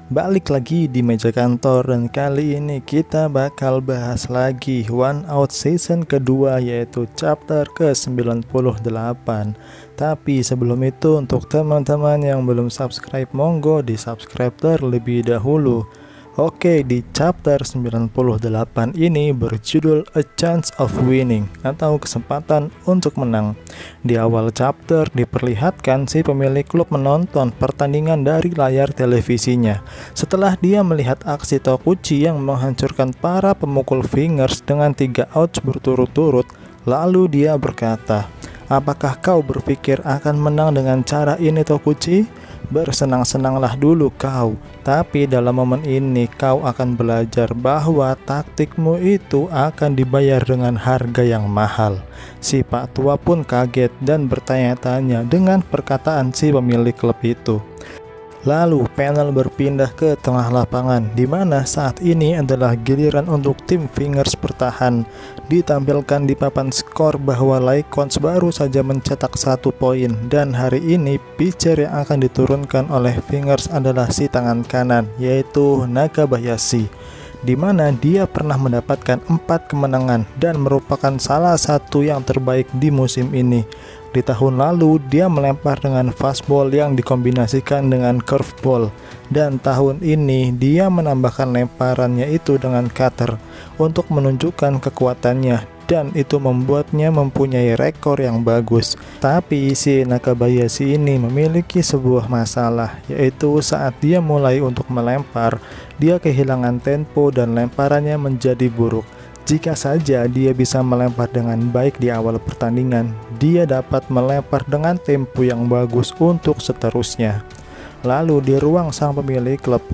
Balik lagi di meja kantor dan kali ini kita bakal bahas lagi One Out season kedua, yaitu chapter ke-98. Tapi sebelum itu, untuk teman-teman yang belum subscribe, monggo di subscribe terlebih dahulu. Oke, di chapter 98 ini berjudul A Chance of Winning atau kesempatan untuk menang. Di awal chapter diperlihatkan si pemilik klub menonton pertandingan dari layar televisinya. Setelah dia melihat aksi Tokuchi yang menghancurkan para pemukul Fingers dengan 3 outs berturut-turut, lalu dia berkata, "Apakah kau berpikir akan menang dengan cara ini, Tokuchi? Bersenang-senanglah dulu kau, tapi dalam momen ini kau akan belajar bahwa taktikmu itu akan dibayar dengan harga yang mahal." Si Pak Tua pun kaget dan bertanya-tanya dengan perkataan si pemilik klub itu. Lalu panel berpindah ke tengah lapangan, di mana saat ini adalah giliran untuk tim Fingers bertahan. Ditampilkan di papan skor bahwa Lycons baru saja mencetak 1 poin, dan hari ini pitcher yang akan diturunkan oleh Fingers adalah si tangan kanan, yaitu Nakabayashi, di mana dia pernah mendapatkan 4 kemenangan dan merupakan salah satu yang terbaik di musim ini. Di tahun lalu dia melempar dengan fastball yang dikombinasikan dengan curveball, dan tahun ini dia menambahkan lemparannya itu dengan cutter untuk menunjukkan kekuatannya, dan itu membuatnya mempunyai rekor yang bagus. Tapi si Nakabayashi ini memiliki sebuah masalah, yaitu saat dia mulai untuk melempar, dia kehilangan tempo dan lemparannya menjadi buruk. Jika saja dia bisa melempar dengan baik di awal pertandingan, dia dapat melempar dengan tempo yang bagus untuk seterusnya. Lalu di ruang sang pemilik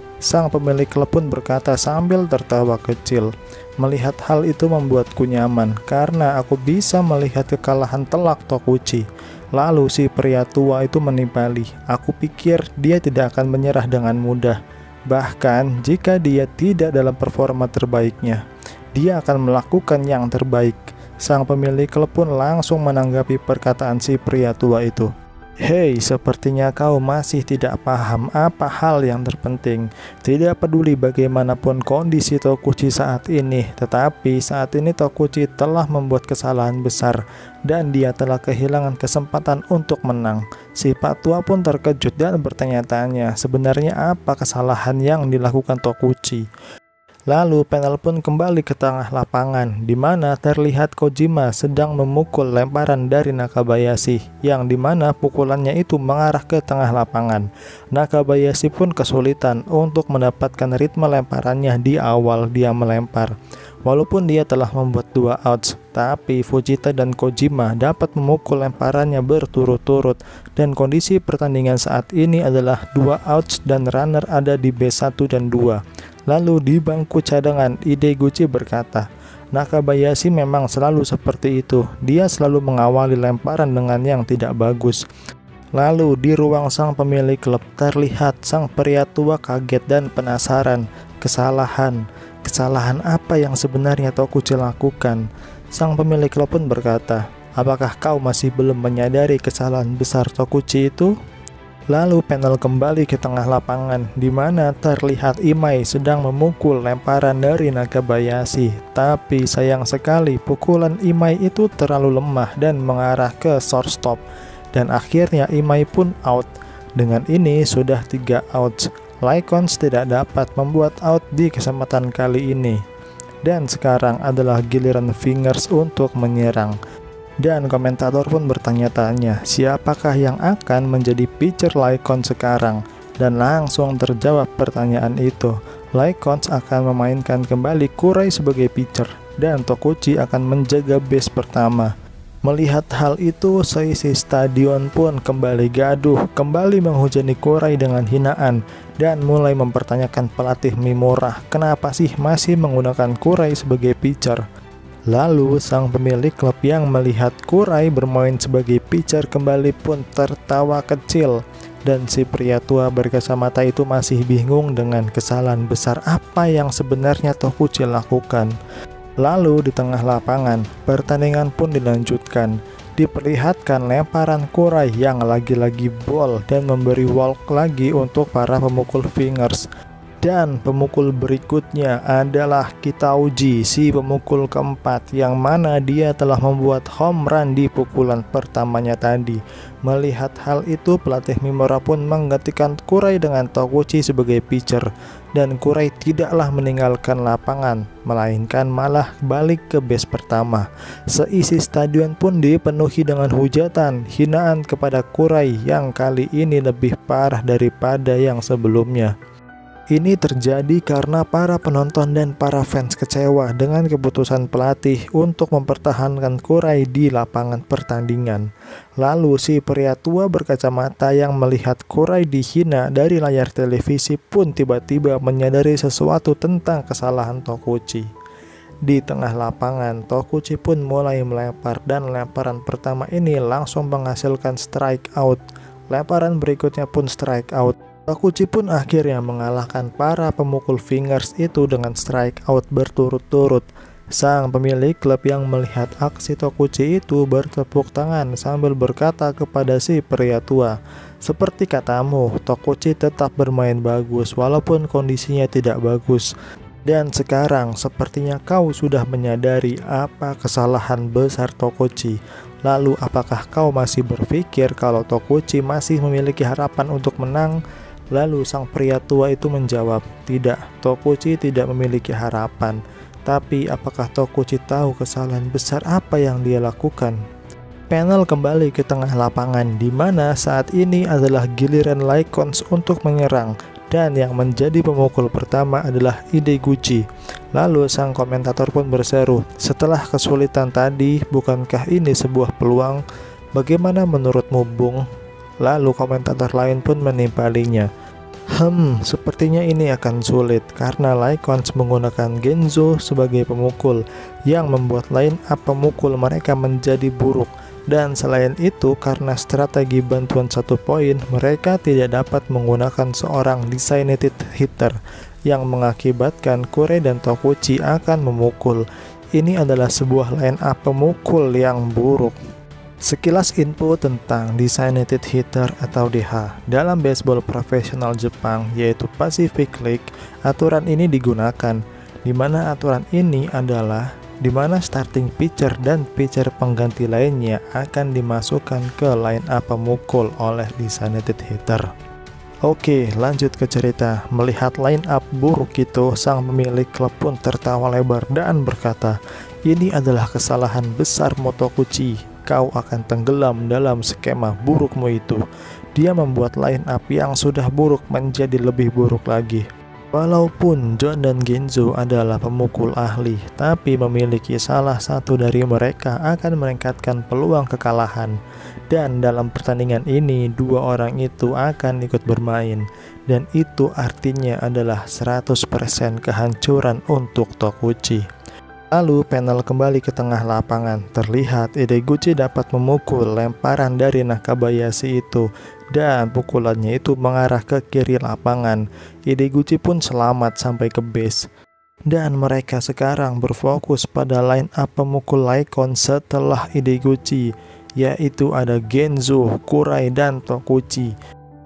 klub pun berkata sambil tertawa kecil, "Melihat hal itu membuatku nyaman, karena aku bisa melihat kekalahan telak Tokuchi." Lalu si pria tua itu menimpali, "Aku pikir dia tidak akan menyerah dengan mudah. Bahkan jika dia tidak dalam performa terbaiknya, dia akan melakukan yang terbaik." Sang pemilik klub pun langsung menanggapi perkataan si pria tua itu. "Hei, sepertinya kau masih tidak paham apa hal yang terpenting. Tidak peduli bagaimanapun kondisi Tokuchi saat ini, tetapi saat ini Tokuchi telah membuat kesalahan besar dan dia telah kehilangan kesempatan untuk menang." Si Pak Tua pun terkejut dan bertanya-tanya sebenarnya apa kesalahan yang dilakukan Tokuchi. Lalu panel pun kembali ke tengah lapangan, di mana terlihat Kojima sedang memukul lemparan dari Nakabayashi, yang dimana pukulannya itu mengarah ke tengah lapangan. Nakabayashi pun kesulitan untuk mendapatkan ritme lemparannya di awal dia melempar. Walaupun dia telah membuat 2 outs, tapi Fujita dan Kojima dapat memukul lemparannya berturut-turut, dan kondisi pertandingan saat ini adalah 2 outs dan runner ada di base 1 dan 2. Lalu di bangku cadangan, Ideguchi berkata, "Nakabayashi memang selalu seperti itu, dia selalu mengawali lemparan dengan yang tidak bagus." Lalu di ruang sang pemilik klub terlihat sang pria tua kaget dan penasaran. Kesalahan apa yang sebenarnya Tokuchi lakukan? Sang pemilik klub pun berkata, "Apakah kau masih belum menyadari kesalahan besar Tokuchi itu?" Lalu panel kembali ke tengah lapangan, di mana terlihat Imai sedang memukul lemparan dari Nakabayashi. Tapi sayang sekali pukulan Imai itu terlalu lemah dan mengarah ke shortstop, dan akhirnya Imai pun out. Dengan ini sudah 3 outs. Lycons tidak dapat membuat out di kesempatan kali ini, dan sekarang adalah giliran Fingers untuk menyerang. Dan komentator pun bertanya-tanya siapakah yang akan menjadi pitcher Lycons sekarang, dan langsung terjawab pertanyaan itu. Lycons akan memainkan kembali Kurai sebagai pitcher dan Tokuchi akan menjaga base pertama. Melihat hal itu, seisi stadion pun kembali gaduh, kembali menghujani Kurai dengan hinaan, dan mulai mempertanyakan pelatih Mimura kenapa sih masih menggunakan Kurai sebagai pitcher. Lalu sang pemilik klub yang melihat Kurai bermain sebagai pitcher kembali pun tertawa kecil, dan si pria tua berkacamata itu masih bingung dengan kesalahan besar apa yang sebenarnya Tokuchi lakukan. Lalu di tengah lapangan, pertandingan pun dilanjutkan. Diperlihatkan lemparan Kurai yang lagi-lagi ball dan memberi walk lagi untuk para pemukul Fingers. Dan pemukul berikutnya adalah Kitauji, si pemukul keempat, yang mana dia telah membuat home run di pukulan pertamanya tadi. Melihat hal itu, pelatih Mimura pun menggantikan Kurai dengan Tokuchi sebagai pitcher. Dan Kurai tidaklah meninggalkan lapangan, melainkan malah balik ke base pertama. Seisi stadion pun dipenuhi dengan hujatan, hinaan kepada Kurai yang kali ini lebih parah daripada yang sebelumnya. Ini terjadi karena para penonton dan para fans kecewa dengan keputusan pelatih untuk mempertahankan Kurai di lapangan pertandingan. Lalu si pria tua berkacamata yang melihat Kurai dihina dari layar televisi pun tiba-tiba menyadari sesuatu tentang kesalahan Tokuchi. Di tengah lapangan, Tokuchi pun mulai melempar dan lemparan pertama ini langsung menghasilkan strike out. Lemparan berikutnya pun strike out. Tokuchi pun akhirnya mengalahkan para pemukul fingers itu dengan strike out berturut-turut. Sang pemilik klub yang melihat aksi Tokuchi itu bertepuk tangan sambil berkata kepada si pria tua, "Seperti katamu, Tokuchi tetap bermain bagus walaupun kondisinya tidak bagus. Dan sekarang sepertinya kau sudah menyadari apa kesalahan besar Tokuchi. Lalu apakah kau masih berpikir kalau Tokuchi masih memiliki harapan untuk menang?" Lalu sang pria tua itu menjawab, "Tidak, Tokuchi tidak memiliki harapan. Tapi apakah Tokuchi tahu kesalahan besar apa yang dia lakukan?" Panel kembali ke tengah lapangan, di mana saat ini adalah giliran Lycons untuk menyerang, dan yang menjadi pemukul pertama adalah Ideguchi. Lalu sang komentator pun berseru, "Setelah kesulitan tadi, bukankah ini sebuah peluang? Bagaimana menurutmu, Bung?" Lalu komentator lain pun menimpalinya, sepertinya ini akan sulit karena Lycons menggunakan Genzo sebagai pemukul yang membuat line up pemukul mereka menjadi buruk. Dan selain itu, karena strategi bantuan 1 poin, mereka tidak dapat menggunakan seorang designated hitter yang mengakibatkan Kurai dan Tokuchi akan memukul. Ini adalah sebuah line up pemukul yang buruk. Sekilas info tentang designated hitter atau DH. Dalam baseball profesional Jepang yaitu Pacific League, aturan ini digunakan, di mana aturan ini adalah di mana starting pitcher dan pitcher pengganti lainnya akan dimasukkan ke line up pemukul oleh designated hitter. Oke, lanjut ke cerita. Melihat line up buruk itu, sang pemilik klub pun tertawa lebar dan berkata, "Ini adalah kesalahan besar Tokuchi. Kau akan tenggelam dalam skema burukmu itu." Dia membuat line up yang sudah buruk menjadi lebih buruk lagi. Walaupun John dan Genzo adalah pemukul ahli, tapi memiliki salah satu dari mereka akan meningkatkan peluang kekalahan. Dan dalam pertandingan ini, 2 orang itu akan ikut bermain. Dan itu artinya adalah 100% kehancuran untuk Tokuchi. Lalu panel kembali ke tengah lapangan. Terlihat Ideguchi dapat memukul lemparan dari Nakabayashi itu, dan pukulannya itu mengarah ke kiri lapangan. Ideguchi pun selamat sampai ke base. Dan mereka sekarang berfokus pada line up pemukul Lycons setelah Ideguchi, yaitu ada Genzo, Kurai, dan Tokuchi.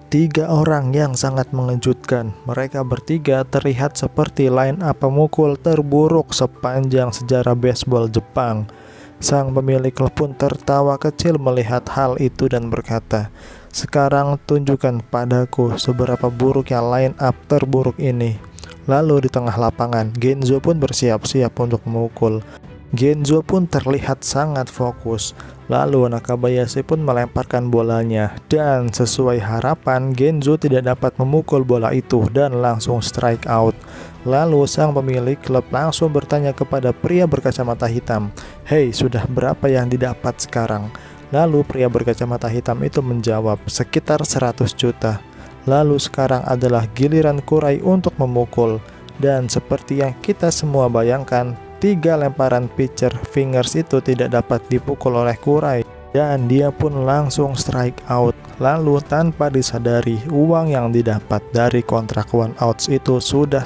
3 orang yang sangat mengejutkan. Mereka bertiga terlihat seperti line up pemukul terburuk sepanjang sejarah baseball Jepang. Sang pemilik klub pun tertawa kecil melihat hal itu dan berkata, "Sekarang tunjukkan padaku seberapa buruknya line up terburuk ini." Lalu di tengah lapangan, Genzo pun bersiap-siap untuk memukul. Genzo pun terlihat sangat fokus. Lalu Nakabayashi pun melemparkan bolanya, dan sesuai harapan Genzo tidak dapat memukul bola itu dan langsung strike out. Lalu sang pemilik klub langsung bertanya kepada pria berkacamata hitam, "Hei, sudah berapa yang didapat sekarang?" Lalu pria berkacamata hitam itu menjawab, "Sekitar 100 juta. Lalu sekarang adalah giliran Kurai untuk memukul. Dan seperti yang kita semua bayangkan, 3 lemparan pitcher fingers itu tidak dapat dipukul oleh Kurai, dan dia pun langsung strike out. Lalu tanpa disadari, uang yang didapat dari kontrak one outs itu sudah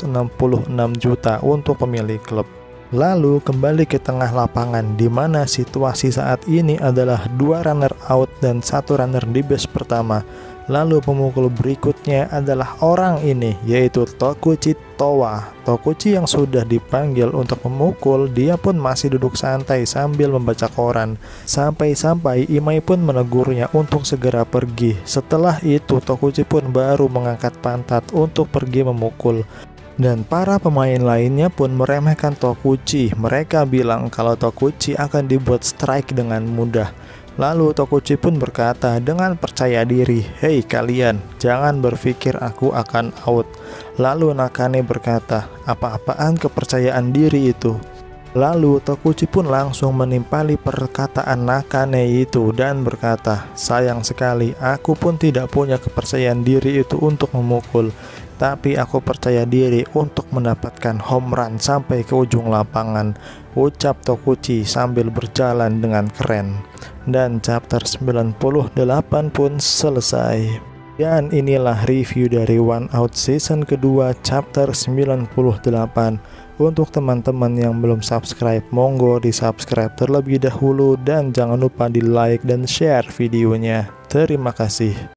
166 juta untuk pemilik klub. Lalu kembali ke tengah lapangan, di mana situasi saat ini adalah 2 runner out dan 1 runner di base pertama. Lalu pemukul berikutnya adalah orang ini, yaitu Tokuchi Towa. Tokuchi yang sudah dipanggil untuk memukul, dia pun masih duduk santai sambil membaca koran. Sampai-sampai Imai pun menegurnya untuk segera pergi. Setelah itu Tokuchi pun baru mengangkat pantat untuk pergi memukul. Dan para pemain lainnya pun meremehkan Tokuchi. Mereka bilang kalau Tokuchi akan dibuat strike dengan mudah. Lalu Tokuchi pun berkata dengan percaya diri, "Hei kalian, jangan berpikir aku akan out." Lalu Nakane berkata, "Apa-apaan kepercayaan diri itu?" Lalu Tokuchi pun langsung menimpali perkataan Nakane itu dan berkata, "Sayang sekali, aku pun tidak punya kepercayaan diri itu untuk memukul. Tapi aku percaya diri untuk mendapatkan home run sampai ke ujung lapangan," ucap Tokuchi sambil berjalan dengan keren. Dan chapter 98 pun selesai. Dan inilah review dari One Out season kedua chapter 98. Untuk teman-teman yang belum subscribe, monggo di subscribe terlebih dahulu dan jangan lupa di like dan share videonya. Terima kasih.